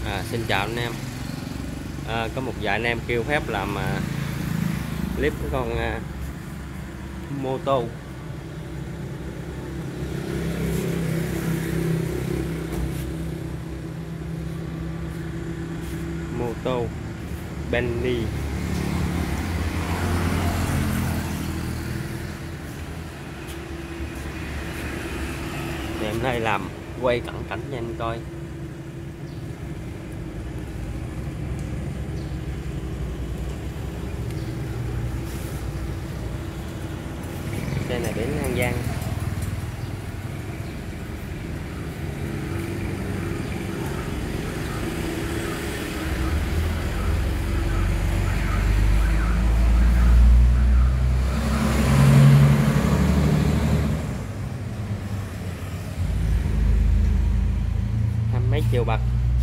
Xin chào anh em. Có một vài anh em kêu phép làm clip cái con mô tô Benny. Ngày hôm nay làm quay cận cảnh cho anh coi. Đây là bến An Giang. Mấy triệu bạc.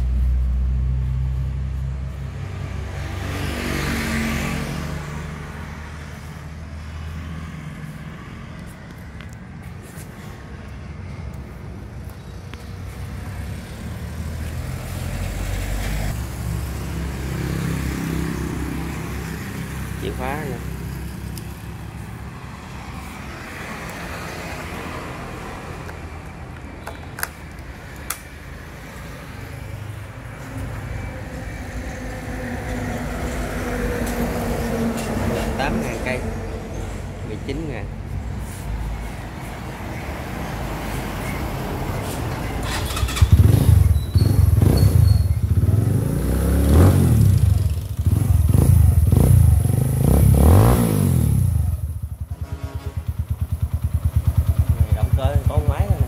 Chìa khóa nữa. Cây 19.000. Động cơ có máy thôi nè.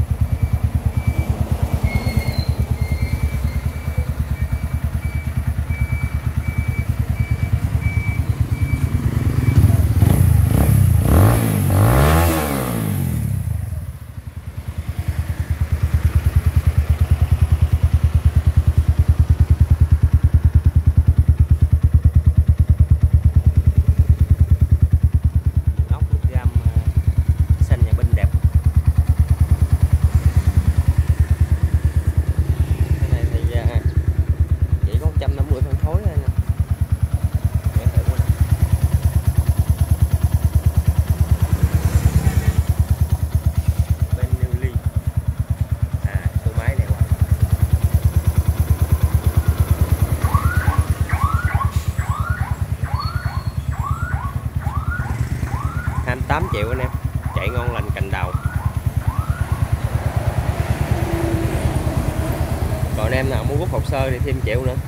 $28 triệu anh em, chạy ngon lành cành đầu. Còn anh em nào muốn rút hồ sơ thì thêm triệu nữa.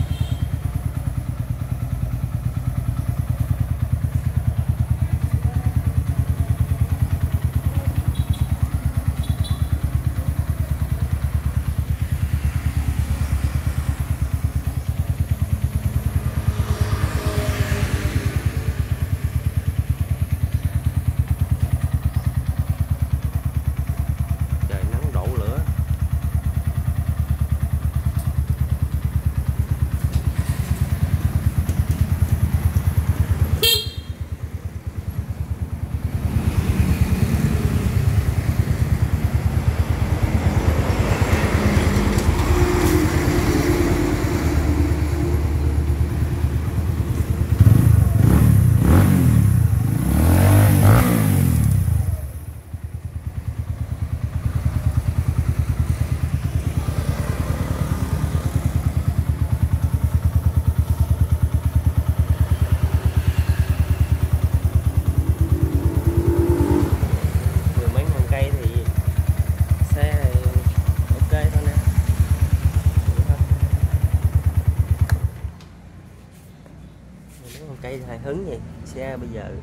Cây hài hứng vậy xe bây giờ.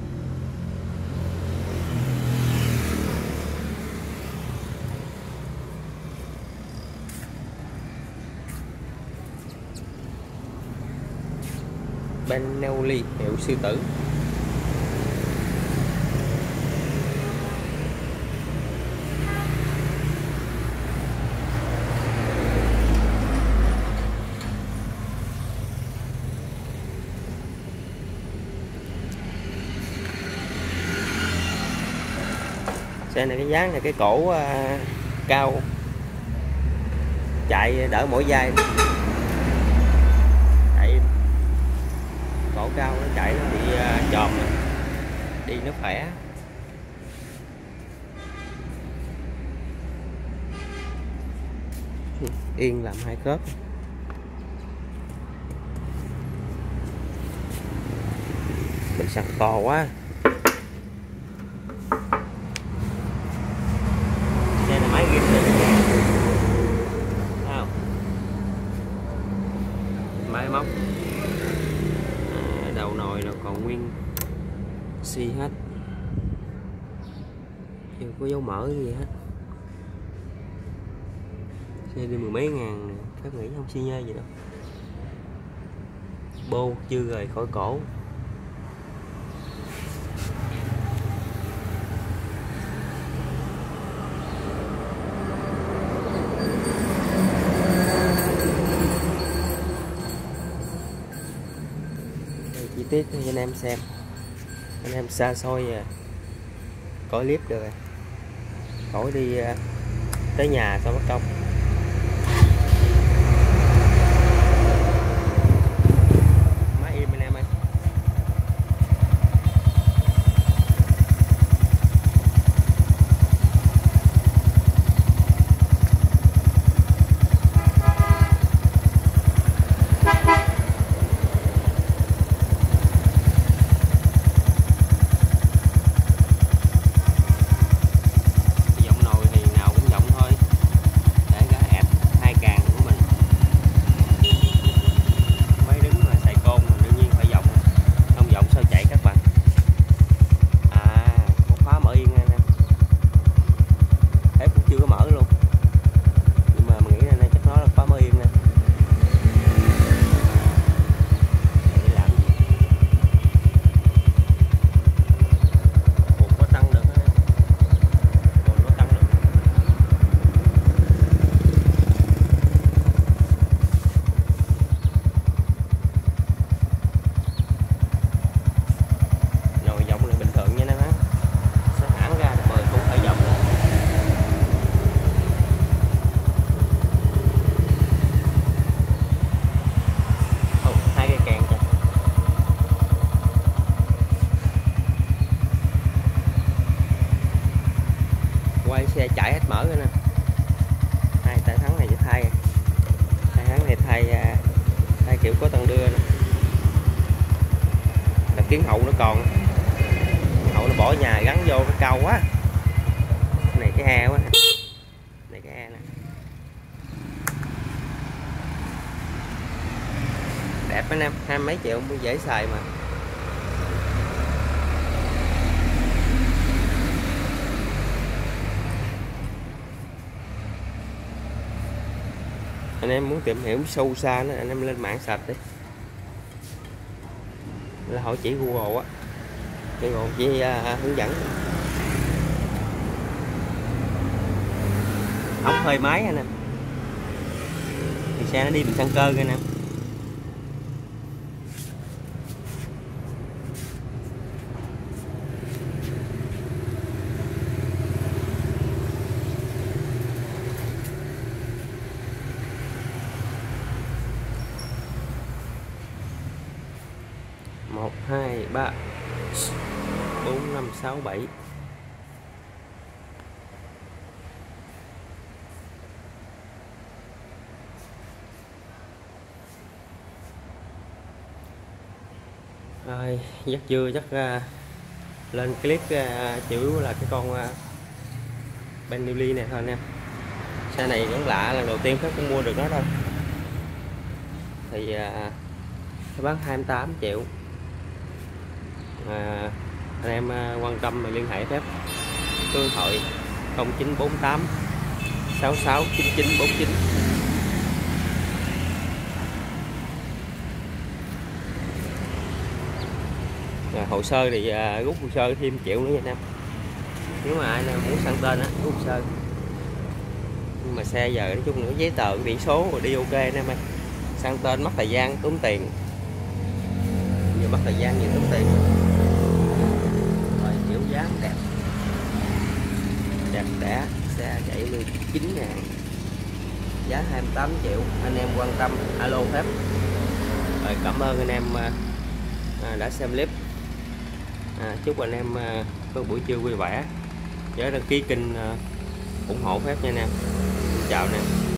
Benelli hiệu sư tử. Xe này cái dáng này cái cổ cao chạy đỡ mỗi vai, chạy cổ cao nó chạy nó bị tròn, đi nó khỏe. Yên làm hai khớp. Mình săn to quá. Xe này máy ghim này. Không. Máy móc. Đầu nồi là còn nguyên xi hết. Chưa có dấu mỡ gì hết. Xe đi mười mấy ngàn nè, các nghĩ không xi nhê gì đâu. Bô chưa rời khỏi cổ. Đây, chi tiết cho anh em xem, anh em xa xôi coi clip được rồi, khỏi đi tới nhà sao mất công. Quay xe chạy hết mỡ rồi nè. Hai tay thắng này thay, tay thắng này thay kiểu có tăng đưa nè. Là kiến hậu nó còn, hậu nó bỏ nhà gắn vô cái cao quá. Cái này cái e quá nè. Này cái e nè. Đẹp anh em, 20 mấy triệu cũng dễ xài mà. Anh em muốn tìm hiểu sâu xa nữa anh em lên mạng sạch đi, là hỏi chỉ Google á, Google chỉ hướng dẫn. Ốc hơi máy anh em, thì xe nó đi bị xăng cơ anh em. Một, hai, ba, 4, 5, 6, 7. Rồi, dắt dưa chắc lên clip chủ yếu là cái con Bentley này thôi anh em. Xe này vẫn lạ, lần đầu tiên Phép cũng mua được nó thôi. Thì nó bán 28 triệu. Anh em quan tâm liên hệ Phép số điện thoại 0948 66 99 49. Hồ sơ thì rút hồ sơ thêm triệu nữa nha anh em. Nếu mà ai muốn sang tên á, rút hồ sơ. Nhưng mà xe giờ nói chung nữa giấy tờ biển số rồi đi ok anh em ơi. Sang tên mất thời gian tốn tiền, vừa mất thời gian vừa tốn tiền. Rồi kiểu dáng đẹp, đẹp đẽ, xe chạy 19 ngàn, giá 28 triệu. Anh em quan tâm alo phép. Rồi, cảm ơn anh em đã xem clip. Chúc anh em có buổi trưa vui vẻ. Nhớ đăng ký kênh ủng hộ phép nha anh em. Chào anh em.